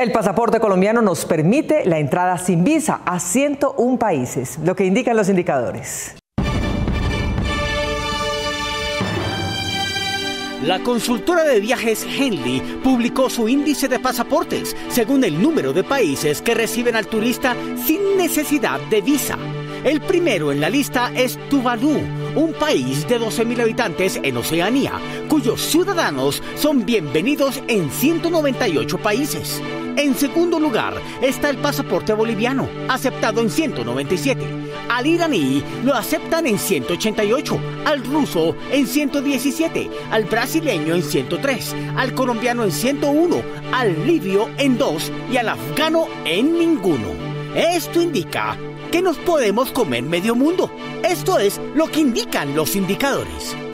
El pasaporte colombiano nos permite la entrada sin visa a 101 países, lo que indican los indicadores. La consultora de viajes Henley publicó su índice de pasaportes según el número de países que reciben al turista sin necesidad de visa. El primero en la lista es Tuvalu, un país de 12.000 habitantes en Oceanía, cuyos ciudadanos son bienvenidos en 198 países. En segundo lugar está el pasaporte boliviano, aceptado en 197. Al iraní lo aceptan en 188, al ruso en 117, al brasileño en 103, al colombiano en 101, al libio en 2 y al afgano en ninguno. Esto indica que nos podemos comer medio mundo. Esto es lo que indican los indicadores.